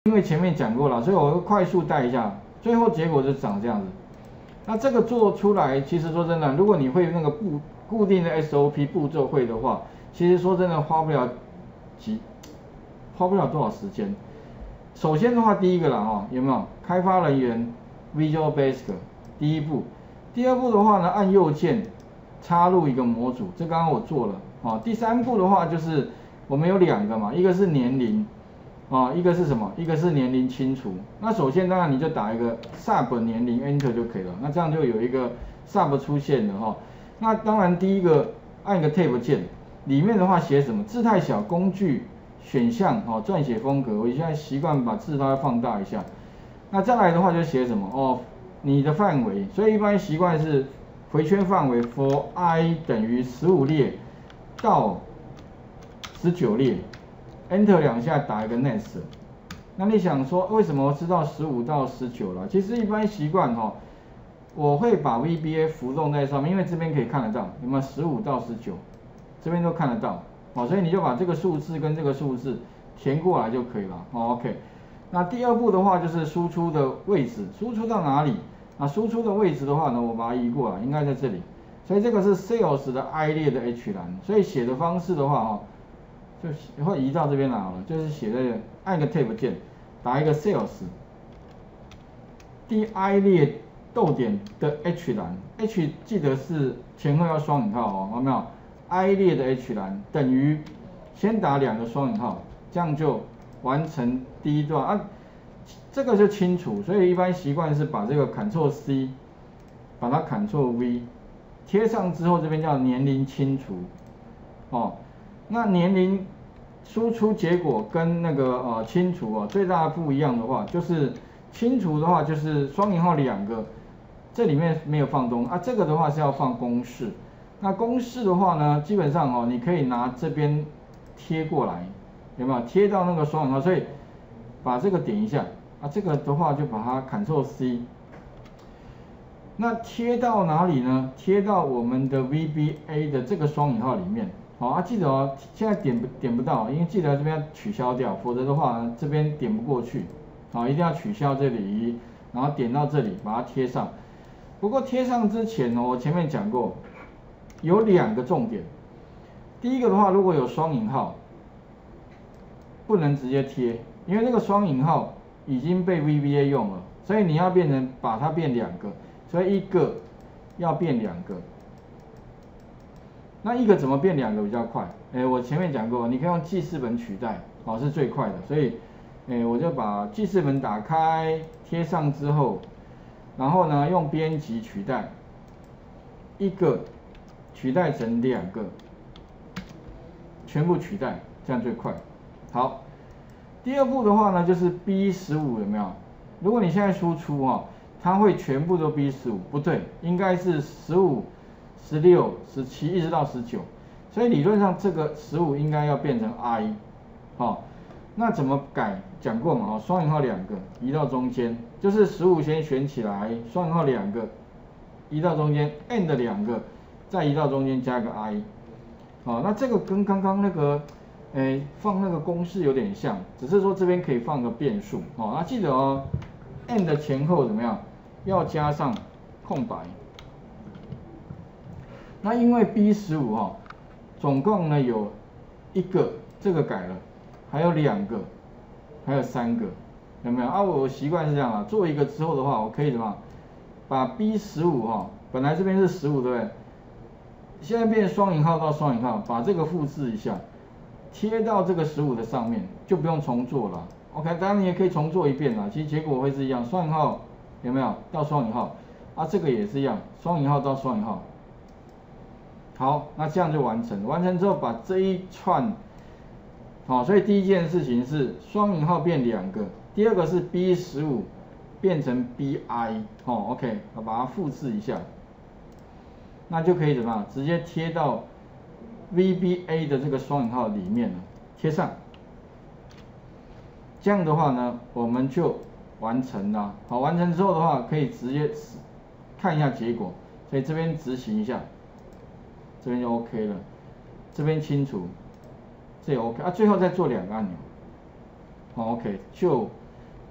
因为前面讲过了，所以我会快速带一下，最后结果就长这样子。那这个做出来，其实说真的，如果你会那个固定的 SOP 步骤会的话，其实说真的花不了多少时间。首先的话，第一个啦哈，有没有开发人员 Visual Basic 第一步，第二步的话呢，按右键插入一个模组，这刚刚我做了啊。第三步的话就是我们有2个嘛，一个是年龄。一个是什么？一个是年龄清除。那首先当然你就打一个 sub 年龄 enter 就可以了。那这样就有一个 sub 出现了哈。那当然第一个按一个 tab 键，里面的话写什么？字太小，工具选项撰写风格。我现在习惯把字稍微放大一下。那再来的话就写什么？你的范围。所以一般习惯是回圈范围 for I 等于15列到19列。Enter 2下打一个 next， 那你想说为什么我知道15到19了？其实一般习惯我会把 VBA 浮动在上面，因为这边可以看得到，有没有15到19，这边都看得到，所以你就把这个数字跟这个数字填过来就可以了，OK。那第二步的话就是输出的位置，输出到哪里？那输出的位置的话呢，我把它移过来，应该在这里，所以这个是 Sales 的 I 列的 H 栏，所以写的方式的话就会移到这边来好了，就是写在按个 Tab 键，打一个 Sales， 第 I 列逗点的 H 栏 ，H 记得是前后要双引号有没有 ？I 列的 H 栏等于先打2个双引号，这样就完成第一段啊。这个就清楚，所以一般习惯是把这个 Ctrl C， 把它 Ctrl V 贴上之后，这边叫年龄清除那年龄输出结果跟那个清除最大的不一样的话，就是清除的话就是双引号2个，这里面没有放东啊，这个的话是要放公式。那公式的话呢，基本上你可以拿这边贴过来，有没有贴到那个双引号？所以把这个点一下啊，这个的话就把它 Ctrl C。那贴到哪里呢？贴到我们的 VBA 的这个双引号里面。记得现在点不到，因为记得这边要取消掉，否则的话这边点不过去。一定要取消这里，然后点到这里，把它贴上。不过贴上之前我前面讲过，有2个重点。第一个的话，如果有双引号，不能直接贴，因为那个双引号已经被 VBA 用了，所以你要把它变2个，所以一个要变2个。那一个怎么变2个比较快？我前面讲过，你可以用记事本取代，是最快的。所以，我就把记事本打开，贴上之后，然后呢用编辑取代，一个取代成2个，全部取代，这样最快。好，第二步的话呢，就是 B15有没有？如果你现在输出它会全部都 B15，不对，应该是15。16、17一直到19，所以理论上这个15应该要变成 I， 那怎么改？讲过嘛，双引号2个移到中间，就是15先选起来，双引号2个移到中间 ，and 2个再移到中间加个 I， 那这个跟刚刚那个放那个公式有点像，只是说这边可以放个变数，那记得and 前后怎么样？要加上空白。那因为 B15总共呢有1个，这个改了，还有2个，还有3个，有没有我习惯是这样做一个之后的话，我可以怎么把 B15本来这边是15对不对？现在变双引号到双引号，把这个复制一下，贴到这个15的上面，就不用重做了。OK， 当然你也可以重做一遍啦，其实结果会是一样，双引号有没有到双引号这个也是一样，双引号到双引号。好，那这样就完成。完成之后，把这一串，所以第一件事情是双引号变2个，第二个是 B15变成 BI，OK， 把它复制一下，那就可以怎么样？直接贴到 VBA 的这个双引号里面了，贴上。这样的话呢，我们就完成了。好，完成之后的话，可以直接看一下结果，所以这边执行一下。这边就 OK 了，这边清除，这也 OK 最后再做2个按钮，OK 就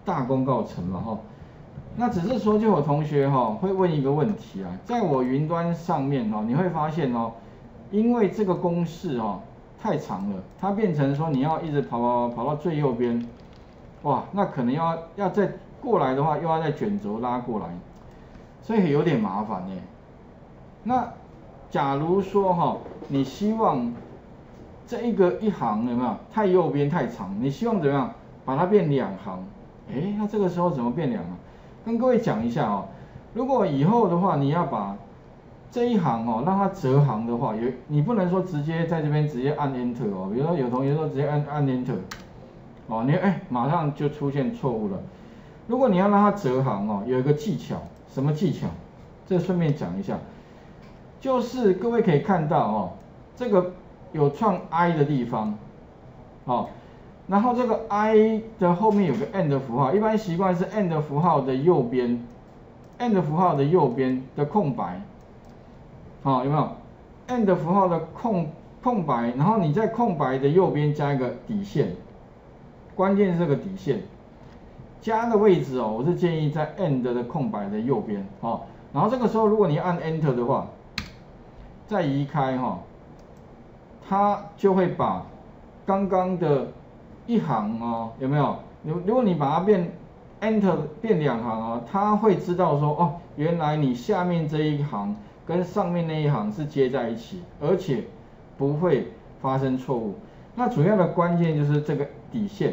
大功告成嘛哈。那只是说就有同学会问一个问题啊，在我云端上面你会发现因为这个公式太长了，它变成说你要一直跑到最右边，哇，那可能要再过来的话，又要再卷轴拉过来，所以有点麻烦耶。那假如说你希望这一行有没有太右边太长，你希望怎么样把它变2行？那这个时候怎么变2行？跟各位讲一下如果以后的话，你要把这一行让它折行的话，你不能说直接在这边直接按 Enter 比如说有同学说直接按 Enter 你马上就出现错误了。如果你要让它折行有一个技巧，什么技巧？这顺便讲一下，就是各位可以看到这个有创 I 的地方然后这个 I 的后面有个 and 符号，一般习惯是 and 符号的右边 ，and 符号的右边的空白，有没有 ？and 符号的空白，然后你在空白的右边加一个底线，关键是这个底线加的位置我是建议在 and 的空白的右边然后这个时候如果你按 Enter 的话，再移开它就会把刚刚的一行有没有？如果你把它变 Enter 变2行它会知道说原来你下面这一行跟上面那一行是接在一起，而且不会发生错误。那主要的关键就是这个底线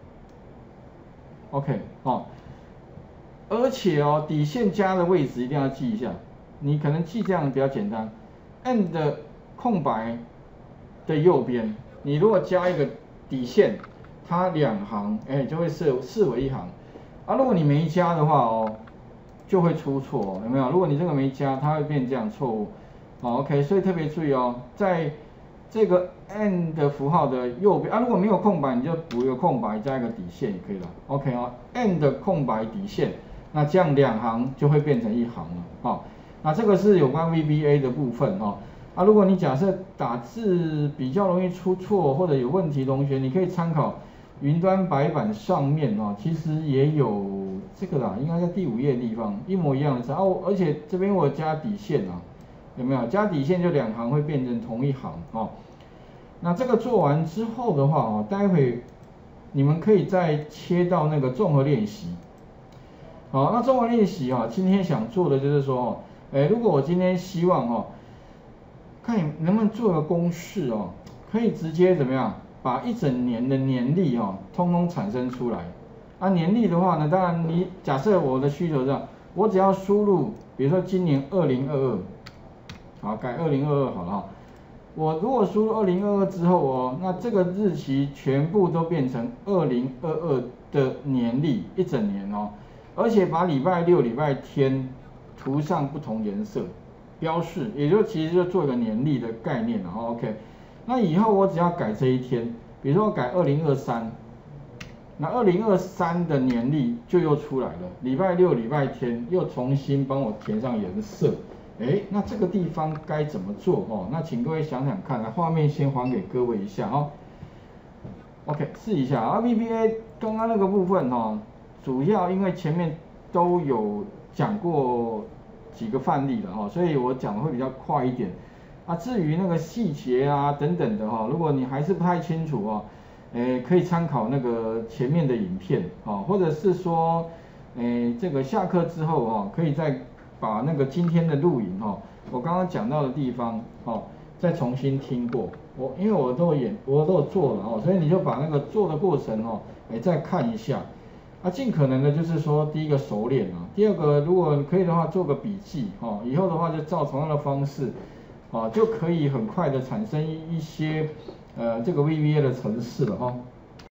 ，OK 而且底线加的位置一定要记一下，你可能记这样比较简单 ，and 空白的右边，你如果加一个底线，它2行就会视为1行如果你没加的话就会出错有没有？如果你这个没加，它会变这样错误OK， 所以特别注意在这个 and 符号的右边如果没有空白，你就补一个空白加一个底线也可以了 OK and 空白底线，那这样2行就会变成1行了那这个是有关 VBA 的部分如果你假设打字比较容易出错或者有问题，同学你可以参考云端白板上面其实也有这个啦，应该在第5页的地方一模一样的字而且这边我加底线有没有？加底线就2行会变成同一行那这个做完之后的话待会你们可以再切到那个综合练习那综合练习今天想做的就是说如果我今天希望看你能不能做个公式可以直接怎么样把一整年的年历通通产生出来年历的话呢，当然你假设我的需求是我只要输入比如说今年2022改2022好了我如果输入2022之后那这个日期全部都变成2022的年历一整年而且把礼拜六礼拜天涂上不同颜色标示，也就其实就做一个年历的概念OK， 那以后我只要改这一天，比如说我改2023，那2023的年历就又出来了，礼拜六礼拜天又重新帮我填上颜色。那这个地方该怎么做那请各位想想看，来画面先还给各位一下OK， 试一下VBA 刚刚那个部分主要因为前面都有讲过几个范例了所以我讲的会比较快一点至于那个细节等等的如果你还是不太清楚可以参考那个前面的影片或者是说这个下课之后可以再把那个今天的录影我刚刚讲到的地方再重新听过，因为我都有做了所以你就把那个做的过程再看一下尽可能的就是说第一个熟练第二个如果可以的话做个笔记以后的话就照同样的方式就可以很快的产生一些这个 VBA 的程式了